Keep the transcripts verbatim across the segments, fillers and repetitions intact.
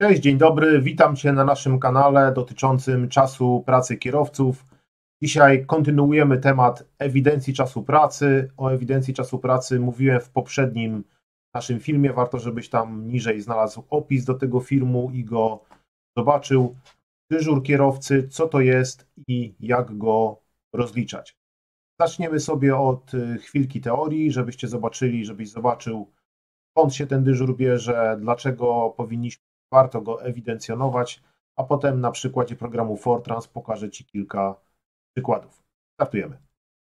Cześć, dzień dobry, witam Cię na naszym kanale dotyczącym czasu pracy kierowców. Dzisiaj kontynuujemy temat ewidencji czasu pracy. O ewidencji czasu pracy mówiłem w poprzednim naszym filmie. Warto, żebyś tam niżej znalazł opis do tego filmu i go zobaczył. Dyżur kierowcy, co to jest i jak go rozliczać. Zaczniemy sobie od chwilki teorii, żebyście zobaczyli, żebyś zobaczył, skąd się ten dyżur bierze, dlaczego powinniśmy, warto go ewidencjonować, a potem na przykładzie programu Fortrans pokażę Ci kilka przykładów. Startujemy.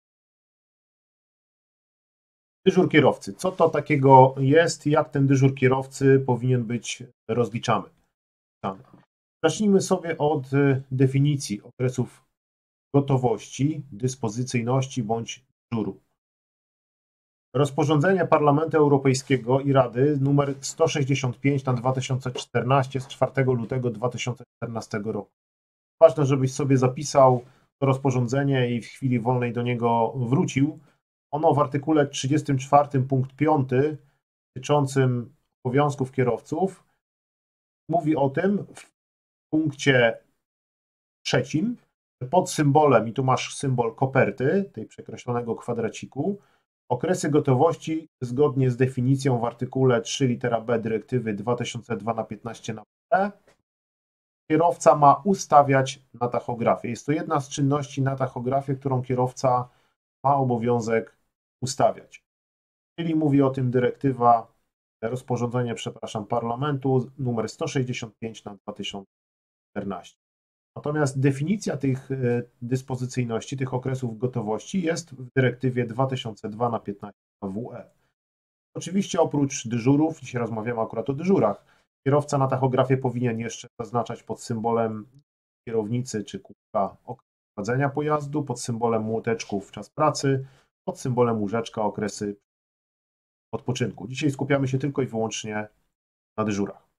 Dyżur kierowcy. Co to takiego jest? Jak ten dyżur kierowcy powinien być rozliczany? Zacznijmy sobie od definicji okresów gotowości, dyspozycyjności bądź dyżuru. Rozporządzenie Parlamentu Europejskiego i Rady nr sto sześćdziesiąt pięć na dwa tysiące czternaście z czwartego lutego dwa tysiące czternastego roku. Ważne, żebyś sobie zapisał to rozporządzenie i w chwili wolnej do niego wrócił. Ono w artykule trzydziestym czwartym punkt piąty dotyczącym obowiązków kierowców mówi o tym w punkcie trzecim, że pod symbolem, i tu masz symbol koperty, tej przekreślonego kwadraciku, okresy gotowości zgodnie z definicją w artykule trzy litera B dyrektywy dwa tysiące dwa na piętnaście na B kierowca ma ustawiać na tachografie. Jest to jedna z czynności na tachografie, którą kierowca ma obowiązek ustawiać. Czyli mówi o tym dyrektywa, rozporządzenie, przepraszam, Parlamentu numer sto sześćdziesiąt pięć na dwa tysiące czternaście. Natomiast definicja tych dyspozycyjności, tych okresów gotowości jest w dyrektywie dwa tysiące dwa na piętnaście W E. Oczywiście oprócz dyżurów, dzisiaj rozmawiamy akurat o dyżurach, kierowca na tachografie powinien jeszcze zaznaczać pod symbolem kierownicy czy kubka okres prowadzenia pojazdu, pod symbolem młoteczków czas pracy, pod symbolem łóżeczka okresy odpoczynku. Dzisiaj skupiamy się tylko i wyłącznie na dyżurach.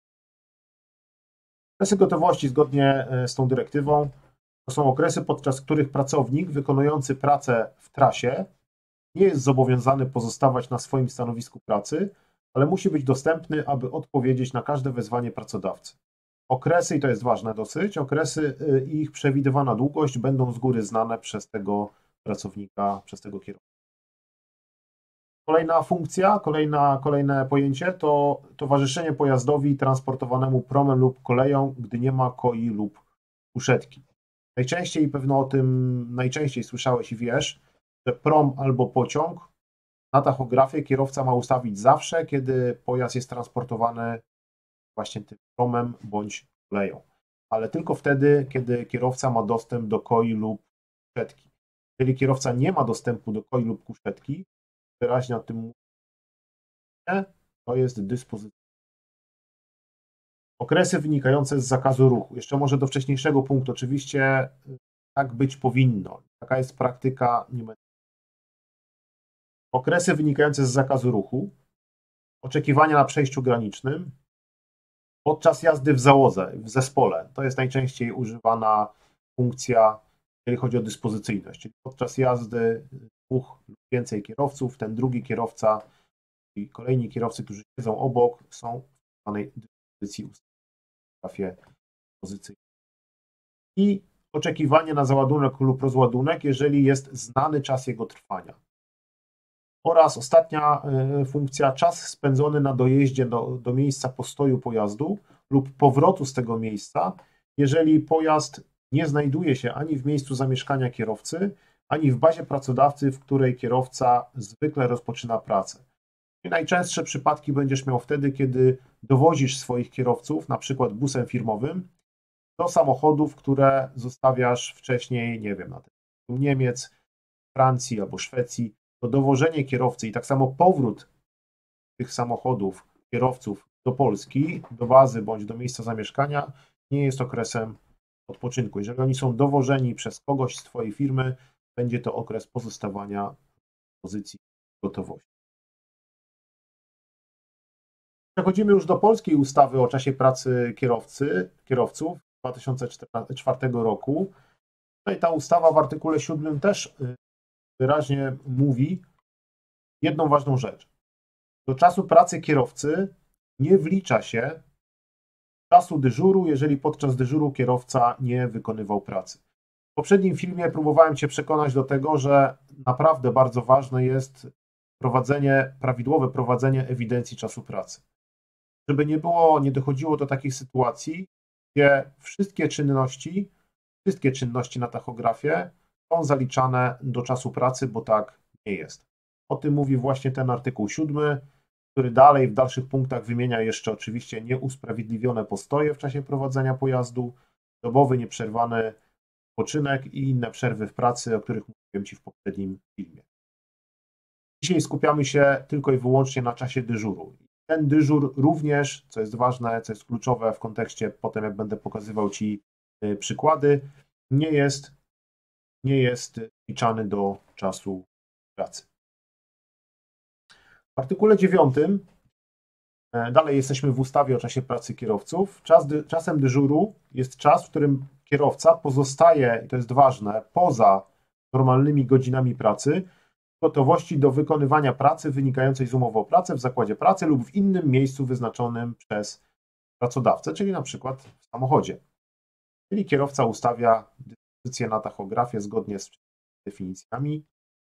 Okresy gotowości zgodnie z tą dyrektywą to są okresy, podczas których pracownik wykonujący pracę w trasie nie jest zobowiązany pozostawać na swoim stanowisku pracy, ale musi być dostępny, aby odpowiedzieć na każde wezwanie pracodawcy. Okresy, i to jest ważne dosyć, okresy i ich przewidywana długość będą z góry znane przez tego pracownika, przez tego kierowcę. Kolejna funkcja, kolejna, kolejne pojęcie to towarzyszenie pojazdowi transportowanemu promem lub koleją, gdy nie ma koi lub kuszetki. Najczęściej, pewno o tym najczęściej słyszałeś i wiesz, że prom albo pociąg na tachografie kierowca ma ustawić zawsze, kiedy pojazd jest transportowany właśnie tym promem bądź koleją. Ale tylko wtedy, kiedy kierowca ma dostęp do koi lub kuszetki. Jeżeli kierowca nie ma dostępu do koi lub kuszetki, wyraźnie o tym mówię, to jest dyspozycja. Okresy wynikające z zakazu ruchu. Jeszcze może do wcześniejszego punktu. Oczywiście tak być powinno. Taka jest praktyka. Okresy wynikające z zakazu ruchu, oczekiwania na przejściu granicznym, podczas jazdy w załodze, w zespole. To jest najczęściej używana funkcja, jeżeli chodzi o dyspozycyjność. Czyli podczas jazdy dwóch lub więcej kierowców, ten drugi kierowca i kolejni kierowcy, którzy siedzą obok, są w danej dyspozycji ustawie dyspozycyjnej. I oczekiwanie na załadunek lub rozładunek, jeżeli jest znany czas jego trwania. Oraz ostatnia funkcja, czas spędzony na dojeździe do, do miejsca postoju pojazdu lub powrotu z tego miejsca, jeżeli pojazd nie znajduje się ani w miejscu zamieszkania kierowcy, ani w bazie pracodawcy, w której kierowca zwykle rozpoczyna pracę. I najczęstsze przypadki będziesz miał wtedy, kiedy dowozisz swoich kierowców, na przykład busem firmowym, do samochodów, które zostawiasz wcześniej, nie wiem, na terenie Niemiec, Francji albo Szwecji. To dowożenie kierowcy i tak samo powrót tych samochodów, kierowców do Polski, do bazy bądź do miejsca zamieszkania nie jest okresem odpoczynku. Jeżeli oni są dowożeni przez kogoś z Twojej firmy, będzie to okres pozostawania w pozycji gotowości. Przechodzimy już do polskiej ustawy o czasie pracy kierowcy, kierowców z dwa tysiące czwartego roku. Tutaj ta ustawa w artykule siódmym też wyraźnie mówi jedną ważną rzecz. Do czasu pracy kierowcy nie wlicza się czasu dyżuru, jeżeli podczas dyżuru kierowca nie wykonywał pracy. W poprzednim filmie próbowałem Cię przekonać do tego, że naprawdę bardzo ważne jest prowadzenie, prawidłowe prowadzenie ewidencji czasu pracy. Żeby nie było, nie dochodziło do takich sytuacji, gdzie wszystkie czynności, wszystkie czynności na tachografie są zaliczane do czasu pracy, bo tak nie jest. O tym mówi właśnie ten artykuł siódmy, który dalej w dalszych punktach wymienia jeszcze oczywiście nieusprawiedliwione postoje w czasie prowadzenia pojazdu, dobowy nieprzerwany odpoczynek i inne przerwy w pracy, o których mówiłem Ci w poprzednim filmie. Dzisiaj skupiamy się tylko i wyłącznie na czasie dyżuru. Ten dyżur również, co jest ważne, co jest kluczowe w kontekście potem, jak będę pokazywał Ci przykłady, nie jest, nie jest wliczany do czasu pracy. W artykule dziewiątym, dalej jesteśmy w ustawie o czasie pracy kierowców. Czas, czasem dyżuru jest czas, w którym kierowca pozostaje, i to jest ważne, poza normalnymi godzinami pracy, w gotowości do wykonywania pracy wynikającej z umowy o pracę w zakładzie pracy lub w innym miejscu wyznaczonym przez pracodawcę, czyli na przykład w samochodzie. Czyli kierowca ustawia dyspozycję na tachografię zgodnie z definicjami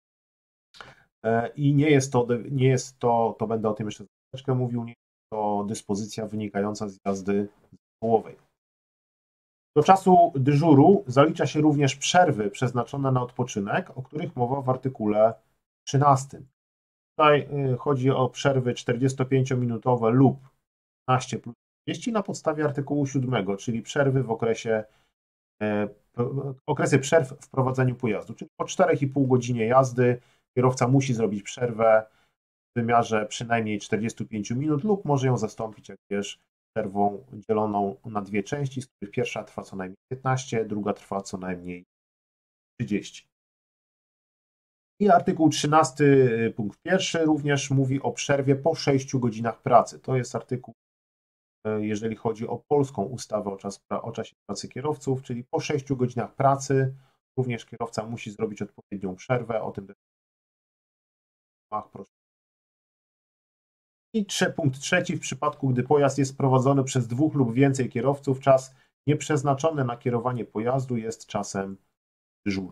i nie jest to, nie jest to, to będę o tym jeszcze troszeczkę mówił, nie jest to dyspozycja wynikająca z jazdy zespołowej. Do czasu dyżuru zalicza się również przerwy przeznaczone na odpoczynek, o których mowa w artykule trzynastym. Tutaj chodzi o przerwy czterdziestopięciominutowe lub piętnaście plus trzydzieści na podstawie artykułu siódmego, czyli przerwy w okresie okresy przerw w prowadzeniu pojazdu, czyli po czterech i pół godzinie jazdy kierowca musi zrobić przerwę w wymiarze przynajmniej czterdziestu pięciu minut lub może ją zastąpić, jak wiesz, przerwą dzieloną na dwie części, z których pierwsza trwa co najmniej piętnaście, druga trwa co najmniej trzydzieści. I artykuł trzynasty punkt pierwszy również mówi o przerwie po sześciu godzinach pracy. To jest artykuł, jeżeli chodzi o polską ustawę o, czas, o czasie pracy kierowców, czyli po sześciu godzinach pracy również kierowca musi zrobić odpowiednią przerwę. O tym proszę. I punkt trzeci, w przypadku gdy pojazd jest prowadzony przez dwóch lub więcej kierowców, czas nieprzeznaczony na kierowanie pojazdu jest czasem dyżuru.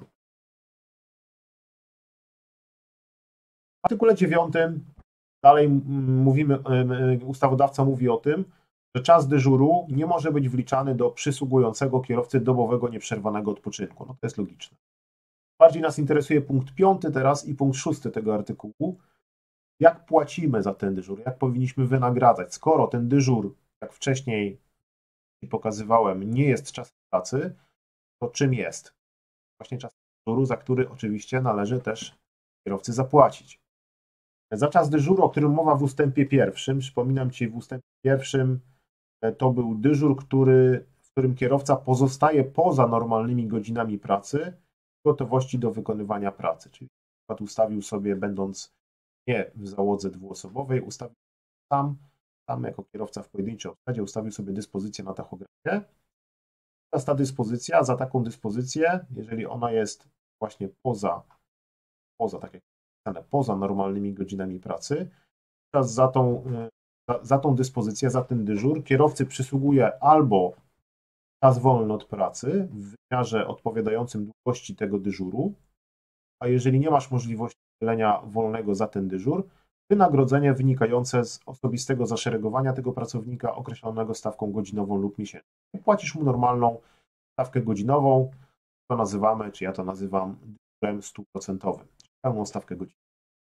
W artykule dziewiątym dalej mówimy, ustawodawca mówi o tym, że czas dyżuru nie może być wliczany do przysługującego kierowcy dobowego nieprzerwanego odpoczynku. No to jest logiczne. Bardziej nas interesuje punkt piąty teraz i punkt szósty tego artykułu. Jak płacimy za ten dyżur? Jak powinniśmy wynagradzać? Skoro ten dyżur, jak wcześniej pokazywałem, nie jest czasem pracy, to czym jest? Właśnie czas dyżuru, za który oczywiście należy też kierowcy zapłacić. Za czas dyżuru, o którym mowa w ustępie pierwszym, przypominam Ci, w ustępie pierwszym to był dyżur, który, w którym kierowca pozostaje poza normalnymi godzinami pracy w gotowości do wykonywania pracy. Czyli na przykład ustawił sobie, będąc nie w załodze dwuosobowej, ustawił sam, sam jako kierowca w pojedynczej obsadzie, ustawił sobie dyspozycję na tachografię. Teraz ta dyspozycja, za taką dyspozycję, jeżeli ona jest właśnie poza, poza tak jak napisane, poza normalnymi godzinami pracy, teraz za tą, za, za tą dyspozycję, za ten dyżur kierowcy przysługuje albo czas wolny od pracy w wymiarze odpowiadającym długości tego dyżuru, a jeżeli nie masz możliwości udzielenia wolnego za ten dyżur, wynagrodzenie wynikające z osobistego zaszeregowania tego pracownika określonego stawką godzinową lub miesięczną. Płacisz mu normalną stawkę godzinową, to nazywamy, czy ja to nazywam dyżurem stuprocentowym, czyli pełną stawkę godzinową.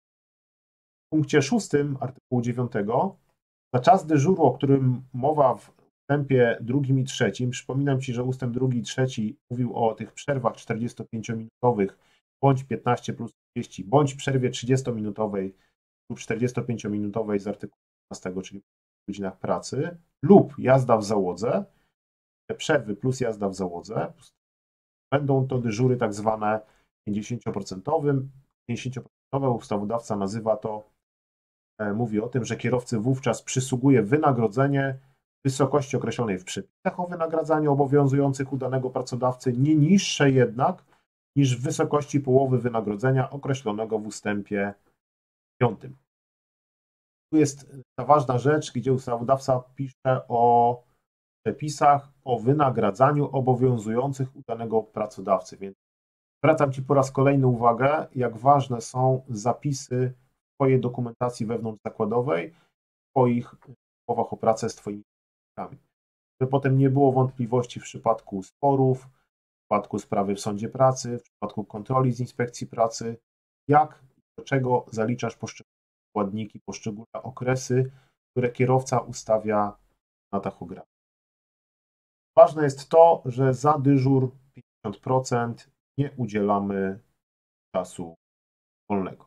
W punkcie szóstym artykułu dziewiątego za czas dyżuru, o którym mowa w ustępie drugim i trzecim, przypominam Ci, że ustęp drugi i trzeci mówił o tych przerwach czterdziestopięciominutowych bądź piętnaście plus trzydzieści, bądź przerwie trzydziestominutowej lub czterdziestopięciominutowej z artykułu piętnastego, czyli w godzinach pracy, lub jazda w załodze, te przerwy plus jazda w załodze, będą to dyżury tak zwane pięćdziesięcioprocentowe. pięćdziesięcioprocentowe ustawodawca nazywa to, mówi o tym, że kierowcy wówczas przysługuje wynagrodzenie w wysokości określonej w przepisach o wynagradzaniu obowiązujących u danego pracodawcy, nie niższe jednak niż w wysokości połowy wynagrodzenia określonego w ustępie piątym. Tu jest ta ważna rzecz, gdzie ustawodawca pisze o przepisach o wynagradzaniu obowiązujących u danego pracodawcy. Więc zwracam Ci po raz kolejny uwagę, jak ważne są zapisy w Twojej dokumentacji wewnątrzzakładowej, w Twoich umowach o pracę z Twoimi pracownikami. Żeby potem nie było wątpliwości w przypadku sporów, w przypadku sprawy w sądzie pracy, w przypadku kontroli z inspekcji pracy, jak i do czego zaliczasz poszczególne składniki, poszczególne okresy, które kierowca ustawia na tachografie. Ważne jest to, że za dyżur pięćdziesiąt procent nie udzielamy czasu wolnego.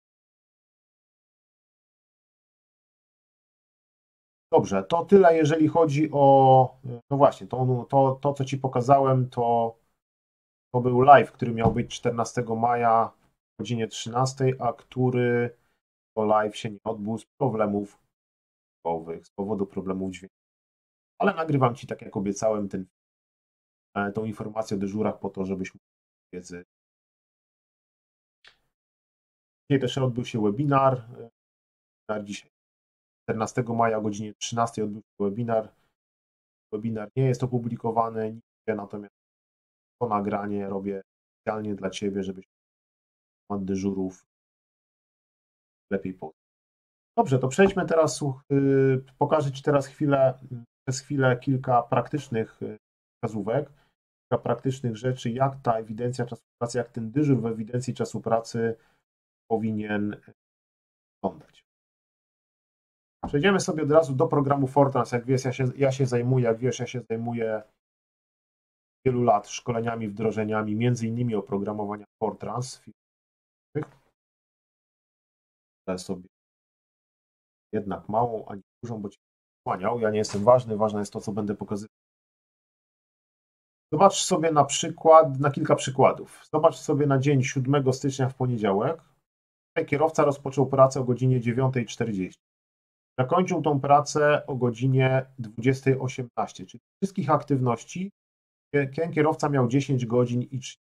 Dobrze, to tyle, jeżeli chodzi o, no właśnie, to, to, to co Ci pokazałem, to, to był live, który miał być czternastego maja o godzinie trzynastej, a który to live się nie odbył z problemów dźwiękowych, z powodu problemów dźwiękowych. Ale nagrywam Ci, tak jak obiecałem, ten, tą informację o dyżurach po to, żebyś mógł wiedzy. Dzisiaj też odbył się webinar. Dzisiaj czternastego maja o godzinie trzynastej odbył się webinar. Webinar nie jest opublikowany nigdzie, natomiast to nagranie robię specjalnie dla Ciebie, żebyś temat dyżurów lepiej poznał. Dobrze, to przejdźmy teraz, pokażę Ci teraz chwilę, przez chwilę kilka praktycznych wskazówek, kilka praktycznych rzeczy, jak ta ewidencja czasu pracy, jak ten dyżur w ewidencji czasu pracy powinien wyglądać. Przejdziemy sobie od razu do programu Fortrans. Jak wiesz, ja się, ja się zajmuję, jak wiesz, ja się zajmuję wielu lat szkoleniami, wdrożeniami, między innymi oprogramowania Fortrans. Ale sobie jednak małą, a nie dużą, bo Cię kłaniał. Ja nie jestem ważny, ważne jest to, co będę pokazywał. Zobacz sobie na przykład, na kilka przykładów. Zobacz sobie na dzień siódmego stycznia w poniedziałek. Kierowca rozpoczął pracę o godzinie dziewiątej czterdzieści. Zakończył tą pracę o godzinie dwudziestej osiemnaście, czyli wszystkich aktywności kierowca miał dziesięć godzin i trzydzieści.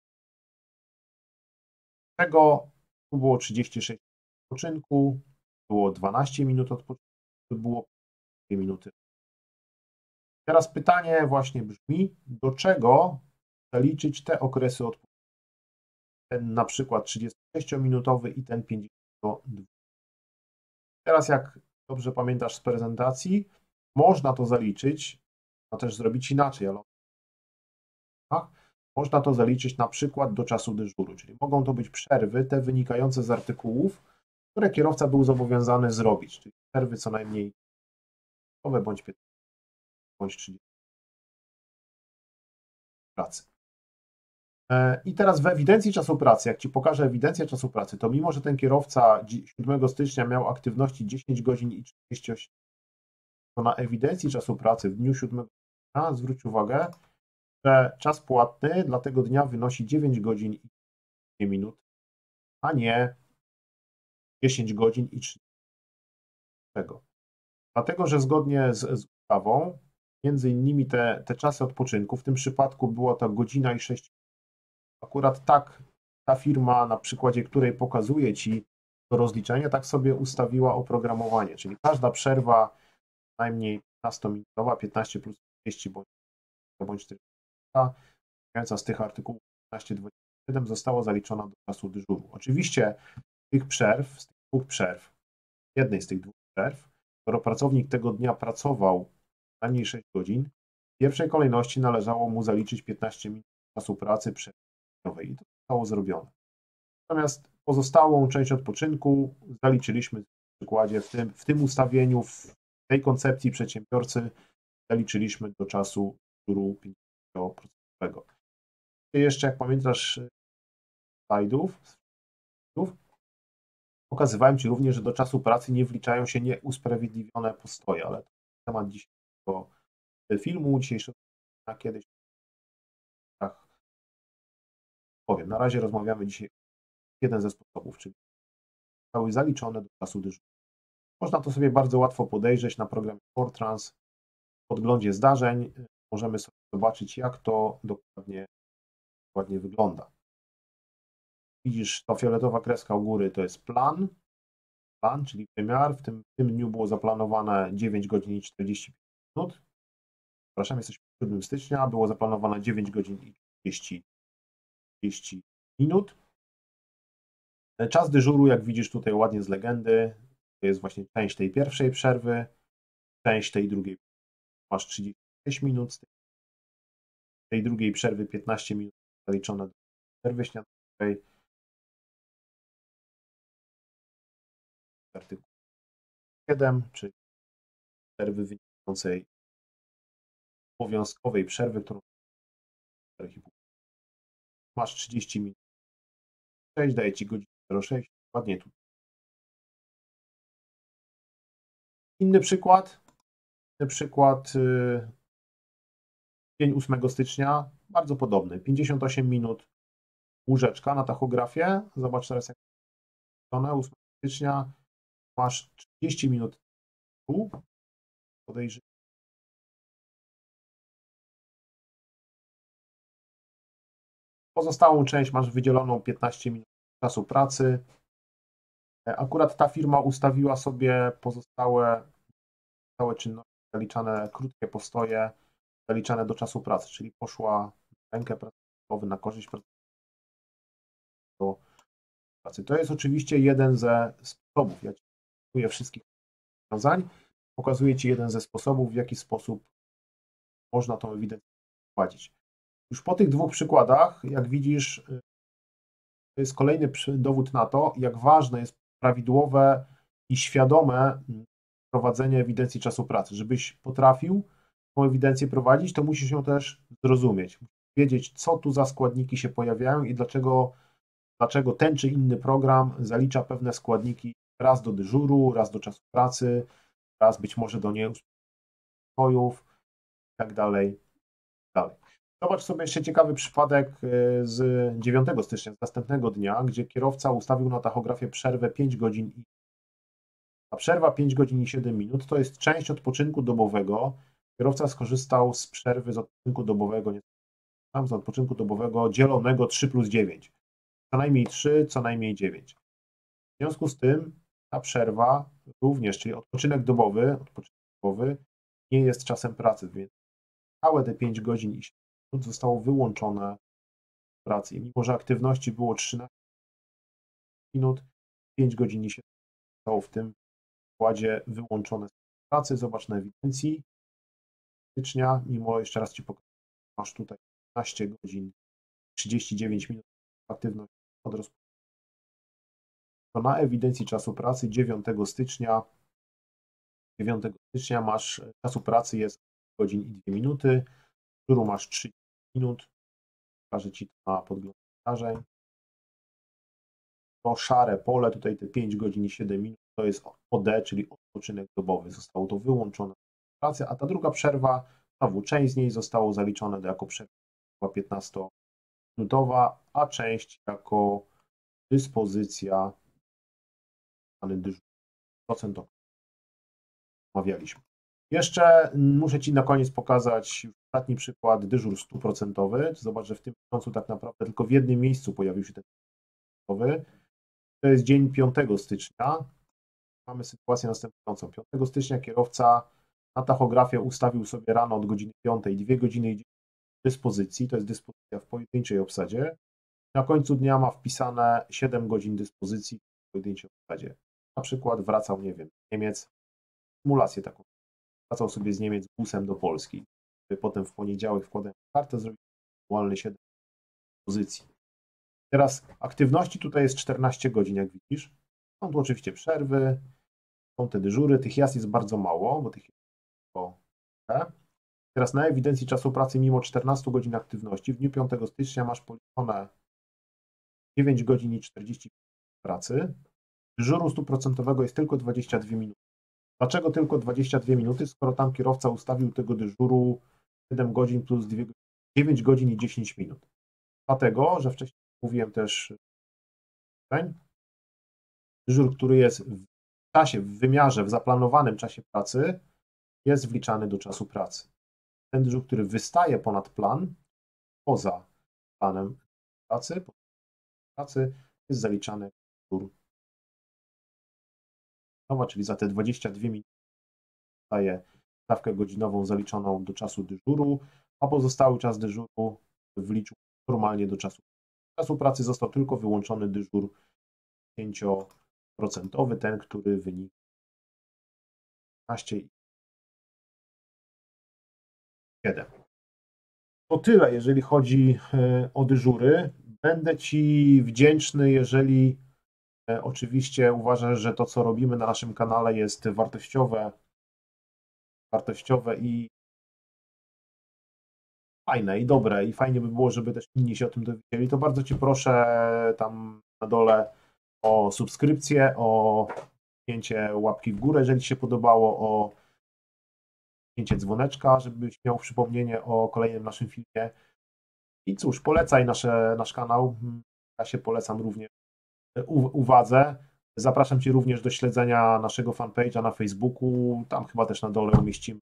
Z tego tu było trzydzieści sześć minut odpoczynku, było dwanaście minut odpoczynku, było dwie minuty. Teraz pytanie właśnie brzmi, do czego zaliczyć te okresy odpoczynku? Ten na przykład trzydziestosześciominutowy i ten pięćdziesiątodwuminutowy. Teraz jak dobrze pamiętasz z prezentacji, można to zaliczyć, można też zrobić inaczej, ale można to zaliczyć na przykład do czasu dyżuru, czyli mogą to być przerwy, te wynikające z artykułów, które kierowca był zobowiązany zrobić, czyli przerwy co najmniej bądź piętnaście, bądź trzydzieści pracy. I teraz w ewidencji czasu pracy, jak Ci pokażę ewidencję czasu pracy, to mimo, że ten kierowca siódmego stycznia miał aktywności dziesięć godzin i czterdzieści osiem, to na ewidencji czasu pracy w dniu siódmego stycznia zwróć uwagę, że czas płatny dla tego dnia wynosi dziewięć godzin i dwie minuty, a nie dziesięć godzin i trzydzieści. Dlatego, że zgodnie z, z ustawą, między innymi te, te czasy odpoczynku, w tym przypadku była to godzina i sześć. Akurat tak ta firma, na przykładzie której pokazuję Ci to rozliczenie, tak sobie ustawiła oprogramowanie, czyli każda przerwa najmniej piętnastominutowa, piętnaście plus trzydzieści bądź, bądź czterdzieści, wynikająca z tych artykułów piętnaście dwadzieścia siedem została zaliczona do czasu dyżuru. Oczywiście tych przerw, z tych dwóch przerw, jednej z tych dwóch przerw, skoro pracownik tego dnia pracował najmniej sześć godzin, w pierwszej kolejności należało mu zaliczyć piętnaście minut czasu pracy przerwy i to zostało zrobione. Natomiast pozostałą część odpoczynku zaliczyliśmy w przykładzie, w tym, w tym ustawieniu, w tej koncepcji przedsiębiorcy zaliczyliśmy do czasu dyżuru pięćdziesiąt procent. Jeszcze jak pamiętasz slajdów, pokazywałem Ci również, że do czasu pracy nie wliczają się nieusprawiedliwione postoje, ale to temat dzisiejszego filmu, dzisiejszego na kiedyś. Tak, powiem, na razie rozmawiamy dzisiaj jeden ze sposobów, czyli zostały zaliczone do czasu dyżuru. Można to sobie bardzo łatwo podejrzeć na programie Fortrans. W podglądzie zdarzeń możemy sobie zobaczyć, jak to dokładnie, dokładnie wygląda. Widzisz, ta fioletowa kreska u góry to jest plan, plan, czyli wymiar. W tym, w tym dniu było zaplanowane dziewięć godzin i czterdzieści pięć minut. przepraszam, jesteśmy siódmego stycznia, było zaplanowane dziewięć godzin i trzydzieści, trzydzieści minut. Czas dyżuru, jak widzisz tutaj ładnie z legendy, to jest właśnie część tej pierwszej przerwy, część tej drugiej. Masz trzydzieści sześć minut, z tej drugiej przerwy piętnaście minut zaliczone do przerwy śniadaniowej. Artykuł siedem, czyli przerwy wynikającej z obowiązkowej przerwy, którą masz trzydzieści minut. sześć daje Ci godzinę zero sześć, ładnie tu. Inny przykład, inny przykład, yy, dzień ósmego stycznia, bardzo podobny, pięćdziesiąt osiem minut, łóżeczka na tachografię, zobacz teraz jak stronę, ósmego stycznia, masz trzydzieści minut tu, podejrzyj. Pozostałą część masz wydzieloną piętnaście minut czasu pracy. Akurat ta firma ustawiła sobie pozostałe, pozostałe czynności zaliczane, krótkie postoje, zaliczane do czasu pracy, czyli poszła na rękę pracownikowi, na korzyść pracownikowi do pracy. To jest oczywiście jeden ze sposobów. Ja Ci pokazuję wszystkich rozwiązań. Pokazuję Ci jeden ze sposobów, w jaki sposób można tą ewidencję prowadzić. Już po tych dwóch przykładach, jak widzisz, to jest kolejny dowód na to, jak ważne jest prawidłowe i świadome prowadzenie ewidencji czasu pracy. Żebyś potrafił tą ewidencję prowadzić, to musisz ją też zrozumieć. Musisz wiedzieć, co tu za składniki się pojawiają i dlaczego, dlaczego ten czy inny program zalicza pewne składniki raz do dyżuru, raz do czasu pracy, raz być może do nieuspokojów i tak dalej. dalej. Zobacz sobie jeszcze ciekawy przypadek z dziewiątego stycznia, z następnego dnia, gdzie kierowca ustawił na tachografię przerwę pięć godzin i a przerwa pięć godzin i siedem minut to jest część odpoczynku dobowego. Kierowca skorzystał z przerwy z odpoczynku dobowego, nie z odpoczynku dobowego dzielonego trzy plus dziewięć. Co najmniej trzy, co najmniej dziewięć. W związku z tym ta przerwa również, czyli odpoczynek dobowy, odpoczynek dobowy nie jest czasem pracy, więc całe te pięć godzin i siedem minut zostało wyłączone z pracy. I mimo że aktywności było trzynaście minut, pięć godzin i siedem minut zostało w tym układzie wyłączone z pracy. Zobacz na ewidencji stycznia, mimo, jeszcze raz Ci pokażę, masz tutaj piętnaście godzin, trzydzieści dziewięć minut aktywności od rozpoczęcia. To na ewidencji czasu pracy dziewiątego stycznia, dziewiątego stycznia masz, czasu pracy jest godzin i dwie minuty, którą masz trzydzieści minut, pokażę Ci to na podglądzie zdarzeń. To szare pole, tutaj te pięć godzin i siedem minut, to jest O D, czyli odpoczynek dobowy. Zostało to wyłączone z pracy, a ta druga przerwa, znowu część z niej zostało zaliczone do jako przerwa piętnastominutowa, a część jako dyspozycja dyżur procentowy. Omawialiśmy. Jeszcze muszę Ci na koniec pokazać już ostatni przykład, dyżur stu procentowy. Zobacz, że w tym miesiącu tak naprawdę tylko w jednym miejscu pojawił się ten dyżur. To jest dzień piątego stycznia. Mamy sytuację następującą. piątego stycznia kierowca na tachografię ustawił sobie rano od godziny piątej dwie godziny i dyspozycji. To jest dyspozycja w pojedynczej obsadzie. Na końcu dnia ma wpisane siedem godzin dyspozycji w pojedynczej obsadzie. Na przykład wracał, nie wiem, z Niemiec, symulację taką. Wracał sobie z Niemiec busem do Polski. Potem w poniedziałek wkładałem kartę, zrobił aktualny siedem dyspozycji. Teraz aktywności tutaj jest czternaście godzin, jak widzisz. Są tu oczywiście przerwy, są te dyżury. Tych jazd jest bardzo mało, bo tych jest tylko. Teraz na ewidencji czasu pracy mimo czternastu godzin aktywności w dniu piątego stycznia masz policzone dziewięć godzin i czterdzieści minut pracy. Dyżuru stu procentowego jest tylko dwadzieścia dwie minuty. Dlaczego tylko dwadzieścia dwie minuty, skoro tam kierowca ustawił tego dyżuru siedem godzin plus dwie, dziewięć godzin i dziesięć minut? Dlatego, że wcześniej mówiłem też, dyżur, który jest w czasie, w wymiarze, w zaplanowanym czasie pracy, jest wliczany do czasu pracy. Ten dyżur, który wystaje ponad plan, poza planem pracy, pracy jest zaliczany dyżur. Czyli za te dwadzieścia dwie minuty zostaje stawkę godzinową zaliczoną do czasu dyżuru, a pozostały czas dyżuru wliczył normalnie do czasu. Z czasu pracy został tylko wyłączony dyżur pięć procent, ten, który wynika piętnaście i siedem. To tyle, jeżeli chodzi o dyżury. Będę Ci wdzięczny, jeżeli oczywiście uważasz, że to, co robimy na naszym kanale, jest wartościowe, wartościowe i fajne i dobre i fajnie by było, żeby też inni się o tym dowiedzieli, to bardzo Cię proszę tam na dole o subskrypcję, o kliknięcie łapki w górę, jeżeli Ci się podobało, o kliknięcie dzwoneczka, żebyś miał przypomnienie o kolejnym naszym filmie. I cóż, polecaj nasze, nasz kanał. Ja się polecam również u, uwadze. Zapraszam Cię również do śledzenia naszego fanpage'a na Facebooku. Tam chyba też na dole umieścimy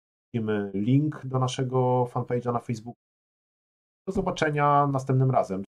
link do naszego fanpage'a na Facebooku. Do zobaczenia następnym razem.